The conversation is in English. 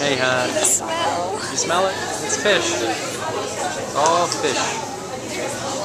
Hey, hon. The smell. You smell it? It's fish. All fish.